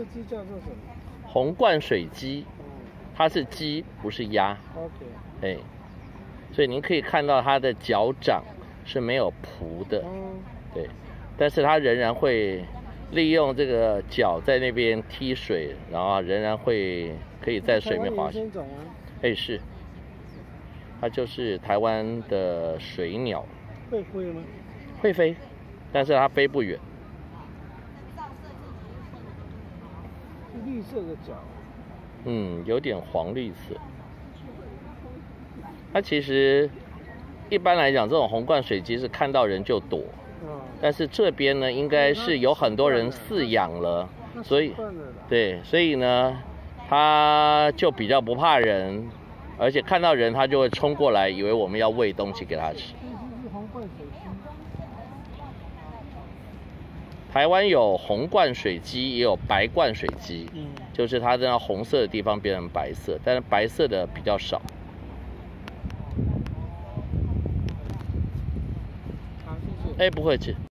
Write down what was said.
这鸡叫做什么？ 红冠水鸡，它是鸡，不是鸭。 OK。 哎，所以您可以看到它的脚掌是没有蹼的，对，但是它仍然会利用这个脚在那边踢水，然后仍然可以在水面滑行。哎，是，它就是台湾的水鸟。 会飞吗？ 会飞，但是它飞不远。 绿色的脚。 有点黄绿色。它其实一般来讲，这种红冠水鸡是看到人就躲，但是这边呢，应该是有很多人饲养了，所以对，所以呢，它就比较不怕人，而且看到人它就会冲过来，以为我们要喂东西给它吃。台湾有红冠水鸡，也有白冠水鸡，就是它在那红色的地方变成白色，但是白色的比较少。 好，谢谢。 不客气。